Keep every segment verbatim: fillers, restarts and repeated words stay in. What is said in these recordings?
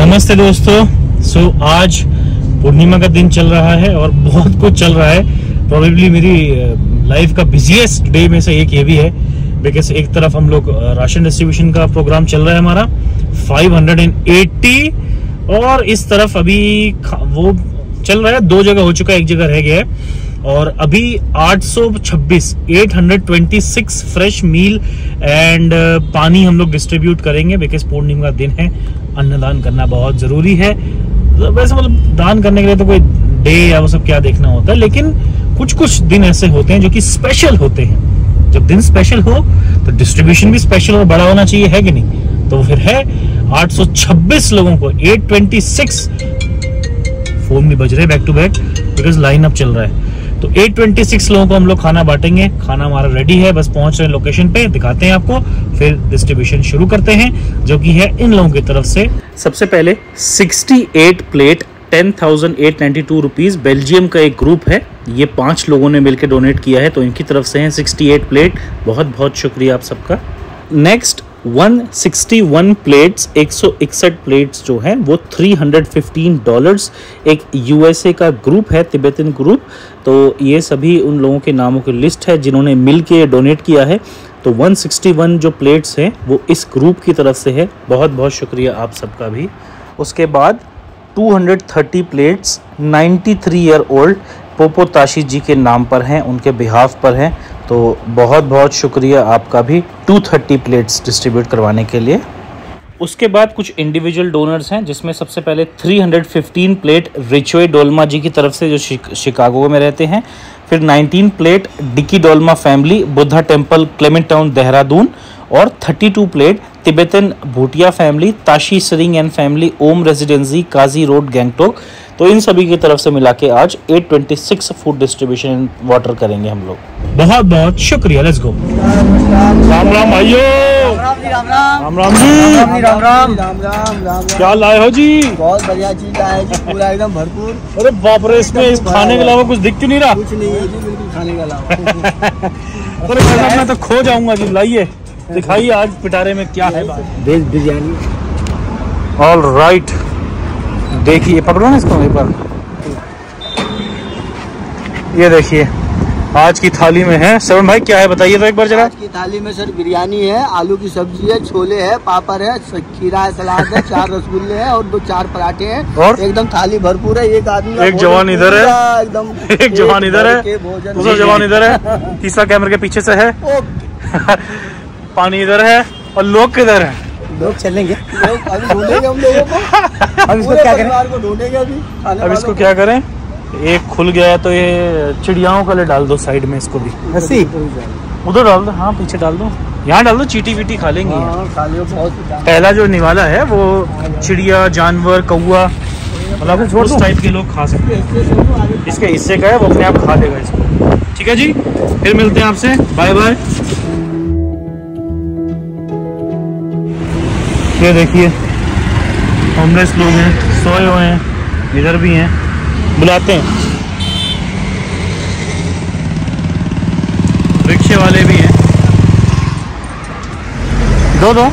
नमस्ते दोस्तों। सो so, आज पूर्णिमा का दिन चल रहा है और बहुत कुछ चल रहा है। प्रोबेबली मेरी लाइफ का बिजिएस्ट डे में से एक ये भी है, बिकॉज एक तरफ हम लोग राशन डिस्ट्रीब्यूशन का प्रोग्राम चल रहा है हमारा पाँच सौ अस्सी, और इस तरफ अभी वो चल रहा है, दो जगह हो चुका है, एक जगह रह गया है। और अभी आठ सौ छब्बीस आठ सौ छब्बीस फ्रेश मील एंड पानी हम लोग डिस्ट्रीब्यूट करेंगे, बिकॉज पूर्णिमा का दिन है, अन्नदान करना बहुत जरूरी है। वैसे मतलब दान करने के लिए तो कोई डे या वो सब क्या देखना होता है, लेकिन कुछ कुछ दिन ऐसे होते हैं जो कि स्पेशल होते हैं। जब दिन स्पेशल हो तो डिस्ट्रीब्यूशन भी स्पेशल और बड़ा होना चाहिए, है कि नहीं? तो फिर है आठ सौ छब्बीस लोगों को आठ सौ छब्बीस, फोन भी बज रहे back to back because line up चल रहा है। तो आठ सौ छब्बीस लोगों को हम लोग खाना बांटेंगे। खाना हमारा रेडी है, बस पहुंच रहे हैं लोकेशन पे, दिखाते हैं आपको, फिर डिस्ट्रीब्यूशन शुरू करते हैं, जो कि है इन लोगों की तरफ से। सबसे पहले अड़सठ plate ten thousand eight ninety two rupees, Belgium का एक ग्रुप है, ये पांच लोगों ने मिलकर डोनेट किया है, तो इनकी तरफ से है अड़सठ प्लेट। बहुत बहुत शुक्रिया आप सबका। नेक्स्ट एक सौ इकसठ प्लेट्स, एक सौ इकसठ प्लेट्स जो हैं वो तीन सौ पंद्रह डॉलर्स। एक यूएसए का ग्रुप है, तिब्बतन ग्रुप, तो ये सभी उन लोगों के नामों की लिस्ट है जिन्होंने मिल के डोनेट किया है। तो एक सौ इकसठ जो प्लेट्स हैं वो इस ग्रुप की तरफ से है, बहुत बहुत शुक्रिया आप सबका भी। उसके बाद दो सौ तीस प्लेट्स तिरानवे ईयर ओल्ड पोपो ताशी जी के नाम पर हैं, उनके बिहाफ पर हैं, तो बहुत बहुत शुक्रिया आपका भी दो सौ तीस प्लेट्स डिस्ट्रीब्यूट करवाने के लिए। उसके बाद कुछ इंडिविजुअल डोनर्स हैं, जिसमें सबसे पहले तीन सौ पंद्रह प्लेट रिचोए डोल्मा जी की तरफ से, जो शिक, शिकागो में रहते हैं। फिर उन्नीस plate Diki Dolma family, Buddha temple, Clement Town, Dehradun. और बत्तीस plate Tibetan Bhutia family, Tashi Tsering and family, Om residency, Kazi road, Gangtok. तो इन सभी की तरफ से मिला के आज आठ सौ छब्बीस फूड डिस्ट्रीब्यूशन वाटर करेंगे हम लोग। बहुत बहुत शुक्रिया। Let's go. राम राम भाइयों, राम राम राम जी, राम राम राम राम राम। क्या लाए हो जी? बहुत बढ़िया चीज लाए जी, पूरा एकदम भरपूर। अरे बाप रे, इसमें इस खाने के अलावा कुछ दिख क्यों नहीं रहा? कुछ नहीं है जी, बिल्कुल खाने के अलावा। अरे मैं तो खो जाऊंगा जी। लाइए, दिखाइए आज पिटारे में क्या है। वेज बिरयानी। ऑल राइट, देखिए, पकड़ो ना इसको एक बार। ये देखिए आज की थाली में है। श्रवण भाई क्या है बताइए तो एक बार जरा। आज की थाली में सर बिरयानी है, आलू की सब्जी है, छोले है, पापड़ है, खीरा है, सलाद है, चार रसगुल्ले हैं और दो चार पराठे हैं, और एकदम थाली भरपूर है। एक आदमी, एक जवान इधर है, एकदम एक जवान इधर है, दूसरा जवान इधर है, तीसरा कैमरे के पीछे से है, पानी इधर है, और लोग किधर है? लोग चलेंगे, लोग अभी ढूंढेंगे हम लोगों को। अब इसको क्या करें? को ढूंढेंगे अभी। अब इसको क्या करें? एक खुल गया है तो ये चिड़ियाओं का ले डाल दो साइड में, इसको भी ऐसी उधर डाल दो। हाँ पीछे डाल दो, यहाँ डाल दो, चीटी वीटी खा लेंगे। हाँ, खा लियो बहुत। पहला जो निवाला है वो चिड़िया, जानवर, कौआ, मतलब उस टाइप के लोग खा सकते हैं। इसके हिस्से का है, वो अपने आप खा लेगा इसको। ठीक है जी, फिर मिलते हैं आपसे, बाय बाय। ये देखिए होमलेस लोग हैं, सोए हुए हैं, इधर भी हैं, बुलाते हैं। रिक्शे वाले भी हैं। दो दो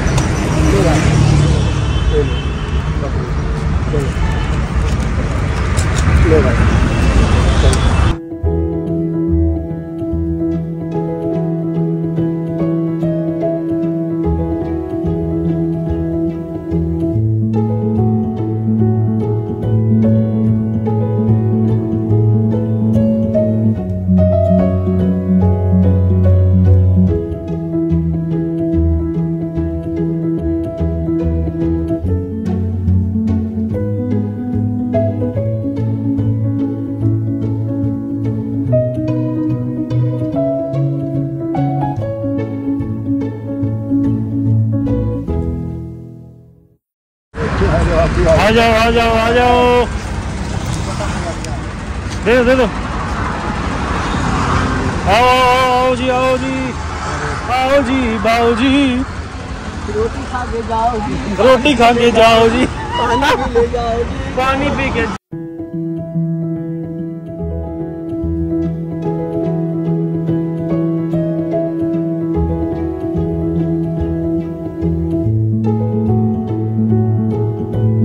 आ जाओ आ जाओ आ जाओ, दे दो दे दो। आओ आओ जी, आओ जी, आओ जी, बाओ जी, रोटी खा के जाओ जी, रोटी खा के जाओ जी, पानी भी ले जाओ जी, पानी पी के।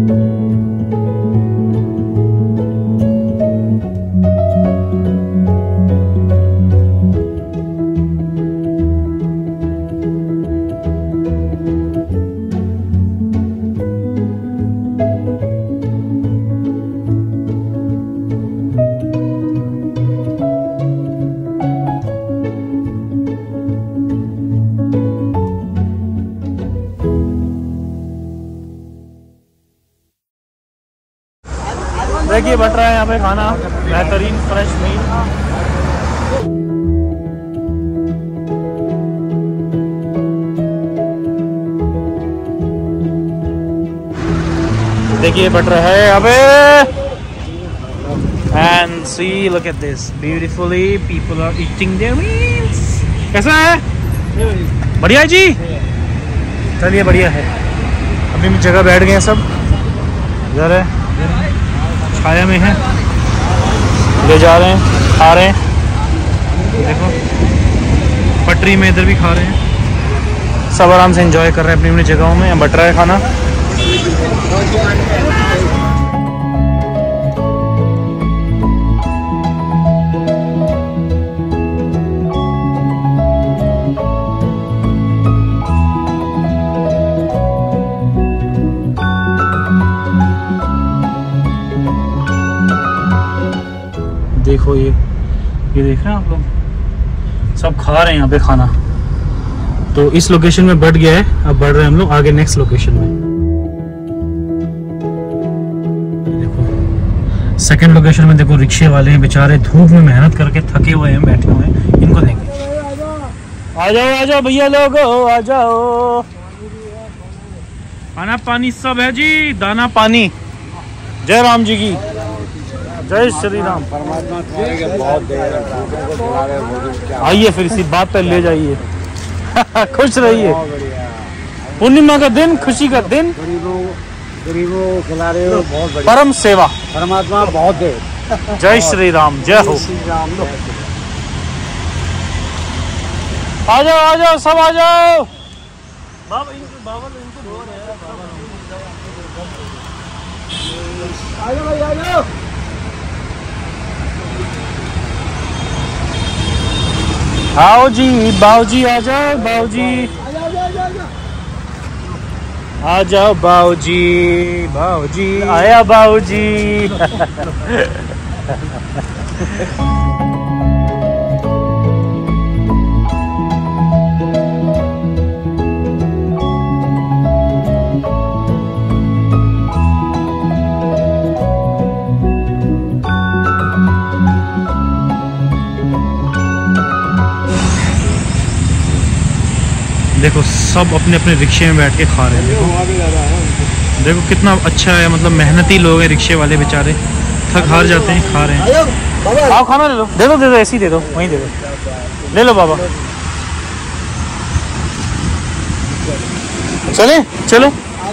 देखिए बट रहा है यहाँ पे खाना, बेहतरीन फ्रेश मील। देखिए बट रहा है यहाँ पे, and see look at this beautifully people are eating their meals. कैसा है? बढ़िया है जी, चलिए बढ़िया है। अभी जगह बैठ गए हैं सब, इधर है छाया में है, ले जा रहे हैं, खा रहे हैं। देखो पटरी में इधर भी खा रहे हैं, सब आराम से एंजॉय कर रहे हैं अपनी अपनी जगहों में। बट रहा है खाना। देखो ये ये देख रहे हैं आप लोग, सब खा रहे हैं यहाँ पे खाना। तो इस लोकेशन में बढ़ गया है, अब बढ़ रहे हैं हम लोग आगे नेक्स्ट लोकेशन में। देखो सेकंड लोकेशन में देखो रिक्शे वाले हैं बेचारे, धूप में मेहनत करके थके हुए हैं, बैठे हुए हैं। इनको देंगे, आ जाओ आ जाओ भैया लोग, आ जाओ। खाना पानी सब है जी, दाना पानी। जय राम जी की जय श्री राम। आइए फिर इसी बात पर ले जाइए। खुश रहिए। पूर्णिमा का दिन, खुशी का दिन, गरीबों को खिला रहे हो, बहुत बढ़िया। परम सेवा, परमात्मा बहुत दे। जय श्री राम, जय हो। आ जाओ आ जाओ सब आ जाओ। बाबा इनको बाबा इनको बोल रहे हैं, आ जाओ भाई, आ जाओ। आओ जी बाऊजी, आ जाओ बाऊजी, आ जाओ बाऊजी, बाऊजी आया बाऊजी। देखो सब अपने अपने रिक्शे में बैठ के खा रहे हैं। देखो देखो कितना अच्छा है, मतलब मेहनती लोग हैं रिक्शे वाले बेचारे, थक हार जाते हैं, खा रहे हैं। आओ खाना ले लो, दे दो दे दो, ऐसे ही दे दो, वहीं दे दो, ले लो बाबा। चले चलो।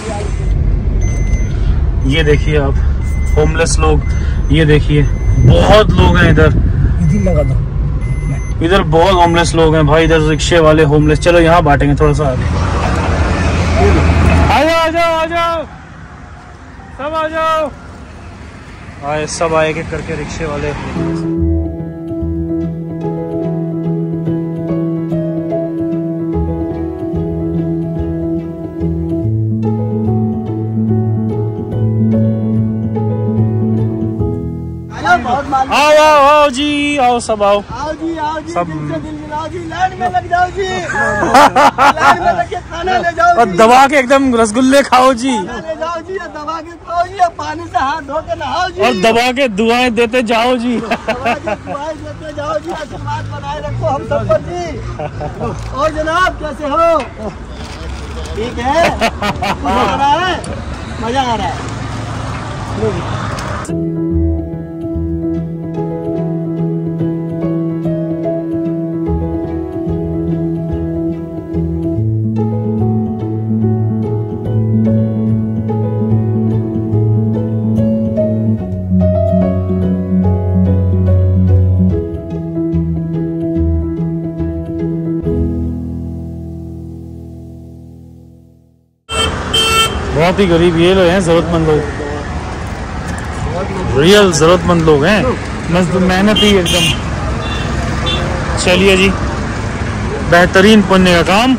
ये देखिए आप होमलेस लोग, ये देखिए बहुत लोग हैं इधर, लगा दो। इधर बहुत होमलेस लोग हैं भाई, इधर रिक्शे वाले होमलेस। चलो यहाँ बांटेंगे थोड़ा सा आगे। आ जाओ आ जाओ आ जाओ सब आ जाओ। आए सब आए के करके रिक्शे वाले। आओ आओ आओ जी, आओ सब आओ, आओ जी आओ जी, सब दिल से दिल मिलाओ जी, लाइन में लग जाओ जी। लाइन में लग के खाना ले जाओ और जी, दबा के एकदम रसगुल्ले खाओ जी, खाना ले जाओ जी, दबा के खाओ जी, पानी से हाथ धो के नहाओ जी, और दबा के दुआएं देते जाओ जी। दबा के दुआएं देते जाओ जी। आशीर्वाद बनाए रखो हम सब पर जी। और जनाब कैसे हो? ठीक है, मजा आ रहा है, मजा आ रहा है। बहुत ही गरीब ये लोग हैं, जरूरतमंद लोग, रियल जरूरतमंद लोग हैं, मजदूर मेहनती एकदम। चलिए जी, बेहतरीन पुण्य का काम।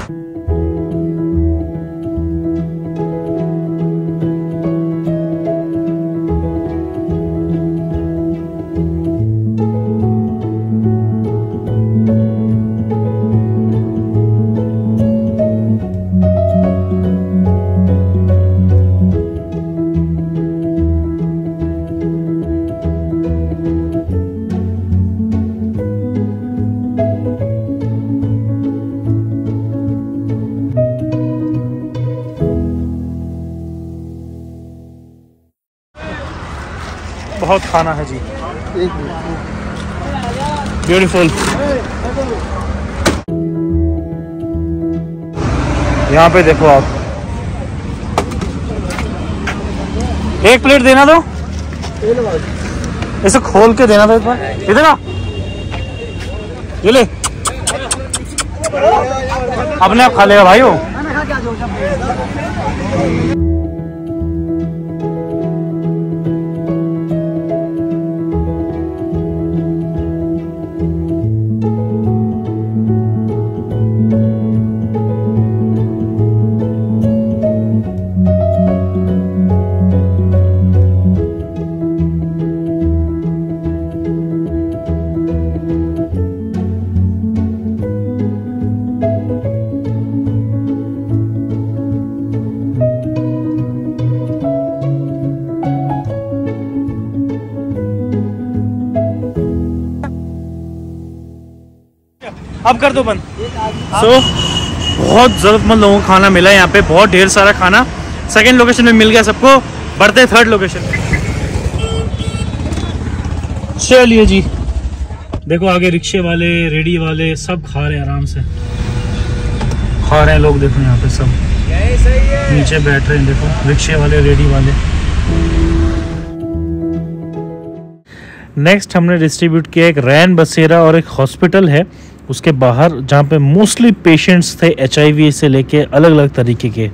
बहुत खाना है जी, ब्यूटीफुल। यहाँ पे देखो आप, एक प्लेट देना दो, इसे खोल के देना दो एक बार, इधर आ, ये ले, अपने आप खा लेगा भाई वो। अब कर दो बंद। सो so, बहुत जरूरतमंद लोगों को खाना मिला है यहाँ पे, बहुत ढेर सारा खाना। सेकंड लोकेशन में मिल गया सबको, बढ़ते थर्ड लोकेशन। चलिए जी, देखो आगे रिक्शे वाले, रेडी वाले सब खा रहे हैं, आराम से खा रहे हैं लोग। देखो यहाँ पे सब नीचे बैठ रहे हैं, देखो रिक्शे वाले, रेडी वाले। नेक्स्ट हमने डिस्ट्रीब्यूट किया एक रैन बसेरा और एक हॉस्पिटल है उसके बाहर, जहाँ पे मोस्टली पेशेंट्स थे एच आई वी से लेके अलग अलग तरीके के।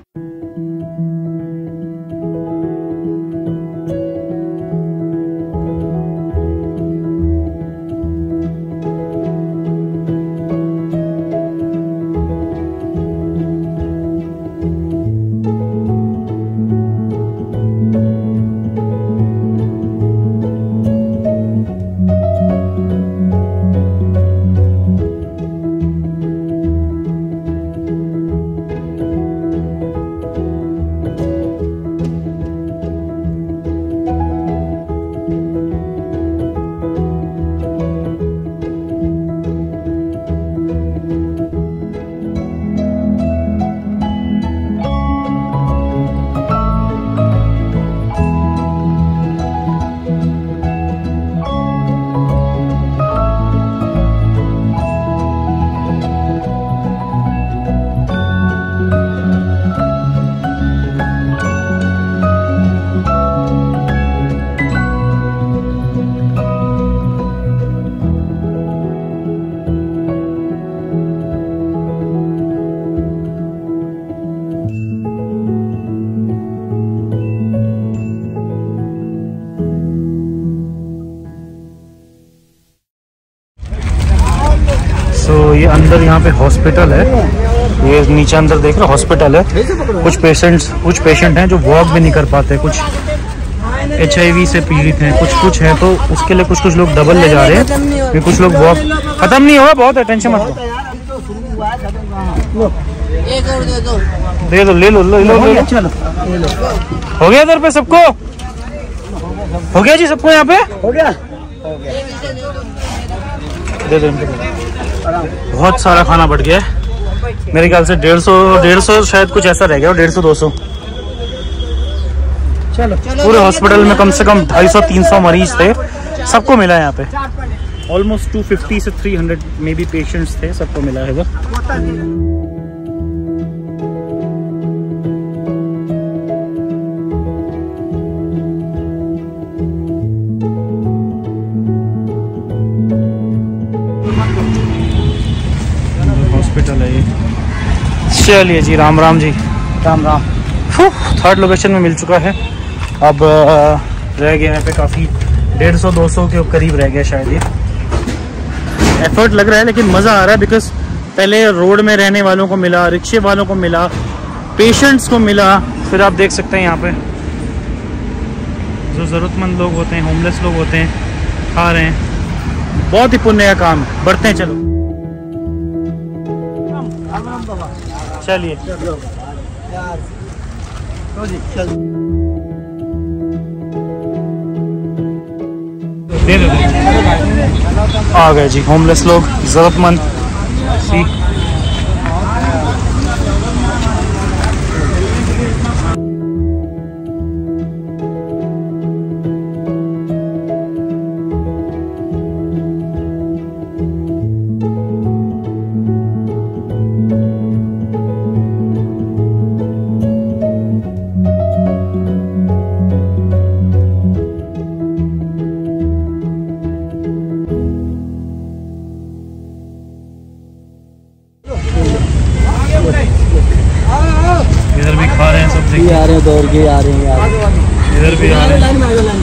तो ये अंदर यहाँ पे हॉस्पिटल है, ये नीचे अंदर देख रहे हो हॉस्पिटल है। कुछ पेशेंट्स कुछ पेशेंट हैं जो वॉक भी नहीं कर पाते, कुछ एच आई वी से पीड़ित हैं, कुछ कुछ हैं, तो उसके लिए कुछ कुछ लोग डबल ले जा रहे हैं। ये कुछ लोग वॉक, खत्म नहीं हुआ, बहुत है, टेंशन मत लो, दे दो, ले लो, ले लो, ले लो। हो गया इधर पे सबको, हो गया जी सबको, यहाँ पे हो गया, दे दो इनको। बहुत सारा खाना बढ़ गया है, मेरे ख्याल से डेढ़ सौ डेढ़ सौ शायद कुछ ऐसा रह गया, डेढ़ सौ दो सौ। चलो पूरे हॉस्पिटल में कम से कम ढाई सौ तीन सौ मरीज थे, सबको मिला है यहाँ पे। ऑलमोस्ट टू फिफ्टी से three hundred may be patients थे, सबको मिला है वो। हॉस्पिटल है ये। चलिए जी, राम राम जी, राम राम। थर्ड लोकेशन में मिल चुका है। अब रह गया यहाँ पे काफ़ी, डेढ़ सौ दो सौ के करीब रह गया शायद। ये एफर्ट लग रहा है लेकिन मज़ा आ रहा है, बिकॉज पहले रोड में रहने वालों को मिला, रिक्शे वालों को मिला, पेशेंट्स को मिला, फिर आप देख सकते हैं यहाँ पे जो ज़रूरतमंद लोग होते हैं, होमलेस लोग होते हैं, खा रहे हैं। बहुत ही पुण्य का काम है। बढ़ते हैं, चलो चलिए दे दो। आ गए जी होमलेस लोग, ज़रूरतमंद। सी इधर भी खा रहे हैं सब, देखिए आ रहे हैं, दौड़ के आ रहे हैं यार, इधर भी आ रहे हैं।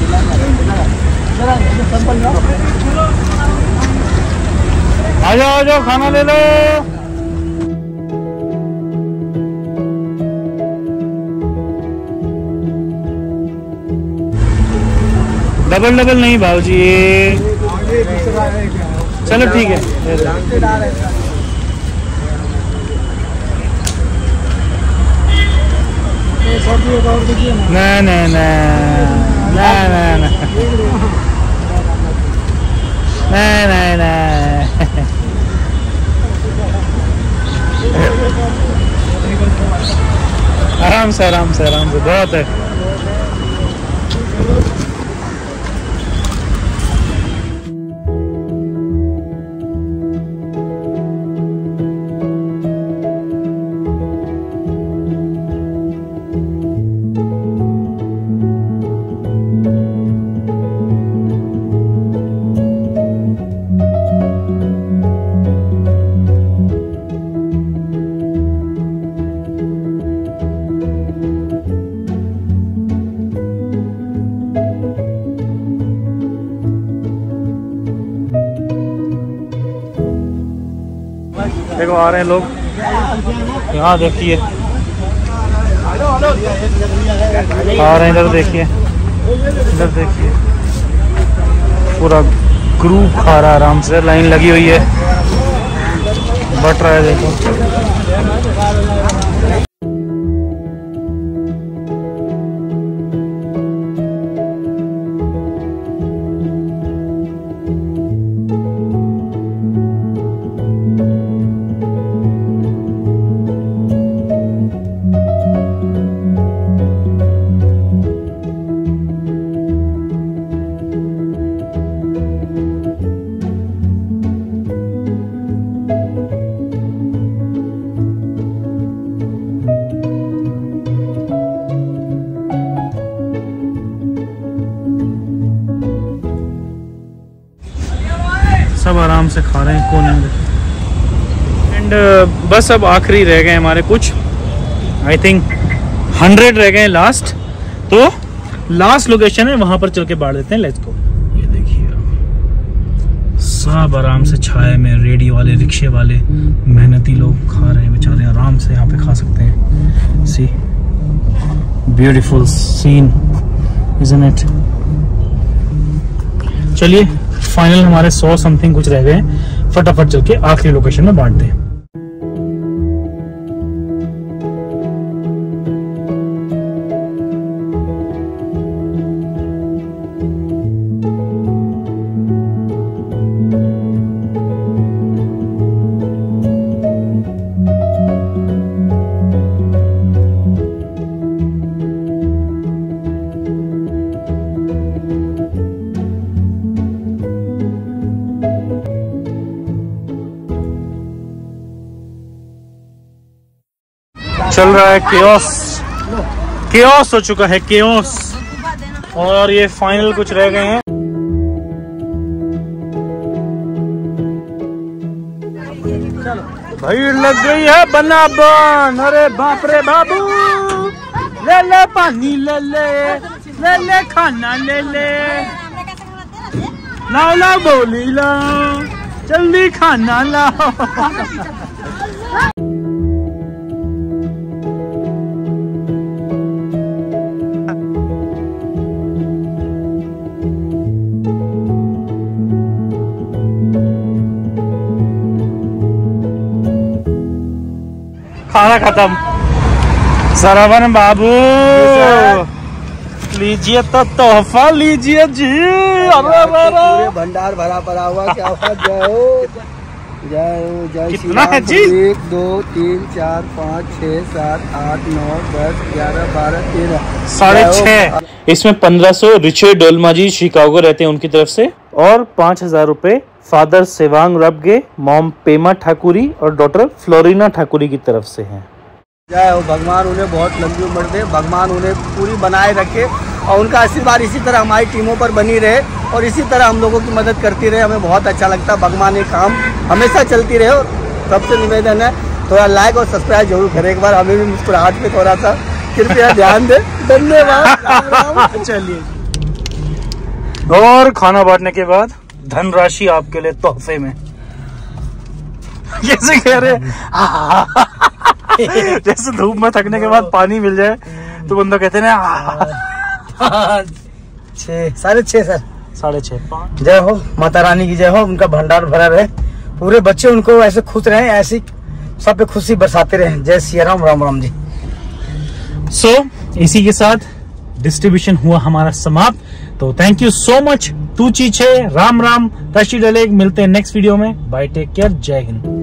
आ जाओ आ जाओ, खाना ले लो। डबल डबल नहीं भाव जी, ये चलो ठीक है। नहीं नहीं नहीं नहीं नहीं नहीं नहीं आराम से आराम से आराम से, बहुत है। देखो आ रहे हैं लोग, यहाँ देखिए आ रहे हैं, इधर देखिए, इधर देखिए, पूरा ग्रुप खा रहा है आराम से, लाइन लगी हुई है, बट रहा है देखो। सब आराम से खा रहे हैं कोने में। एंड uh, बस अब आखिरी रह गए हमारे कुछ, आई थिंक हंड्रेड रह गए लास्ट, तो लास्ट लोकेशन है वहां पर चल के बाढ़ देते हैं। Let's go. ये देखिए सब आराम से छाए में, रेडी वाले, रिक्शे वाले, मेहनती लोग खा रहे हैं बेचारे, आराम से यहाँ पे खा सकते हैं। See beautiful scene, isn't it. चलिए फाइनल हमारे सौ समथिंग कुछ रह गए, फटाफट चल के आखिरी लोकेशन में बांटते हैं। चल रहा है केओस, केओस हो चुका है, केओस। और ये फाइनल कुछ रह गए हैं। भीड़ लग गई है बनाबन, अरे बाप रे बाबू, ले ले पानी ले ले ले ले खाना ले ले लाओ लाओ बोली लाओ जल्दी खाना लाओ। खाना खत्म। सरवन बाबू लीजिए तो तोहफा लीजिए जी। अरे पूरे भंडार भरा पड़ा हुआ। क्या बात। जय हो जय हो जय। कितना है जी? एक दो तीन चार पाँच छः सात आठ नौ दस ग्यारह बारह तेरह साढ़े छह। इसमें पंद्रह सौ रिचर्ड डोलमा जी शिकागो रहते हैं उनकी तरफ से, और पाँच हजार रूपए फादर सेवांग रबगे, मॉम पेमा ठाकुरी और डॉटर फ्लोरिना ठाकुरी की तरफ से हैं। जय हो। भगवान उन्हें बहुत लंबी उम्र दे, भगवान उन्हें पूरी बनाए रखे और उनका आशीर्वाद इसी तरह हमारी टीमों पर बनी रहे और इसी तरह हम लोगों की मदद करती रहे। हमें बहुत अच्छा लगता है। भगवान ये काम हमेशा चलती रहे। और सबसे निवेदन है थोड़ा लाइक और सब्सक्राइब जरूर करें। एक बार हमें भी मुस्कुराहट पे थोड़ा सा कृपया ध्यान दें। धन्यवाद। चलिए, और खाना बांटने के बाद धनराशि आपके लिए तोहफे में। कैसे कह रहे जैसे धूप में थकने के बाद पानी मिल जाए तो बंदा कहते हैं ना। छः साढ़े छः सर साढ़े छह। जय हो माता रानी की जय हो। उनका भंडार भरा रहे, पूरे बच्चे उनको ऐसे खुश रहे, ऐसी सब पे खुशी बरसाते रहे। जय सिया राम। राम राम जी। सो so, इसी के साथ डिस्ट्रीब्यूशन हुआ हमारा समाप्त। तो थैंक यू सो मच। तू चीचे राम राम। तशी डलेग। मिलते हैं नेक्स्ट वीडियो में। बाय, टेक केयर, जय हिंद।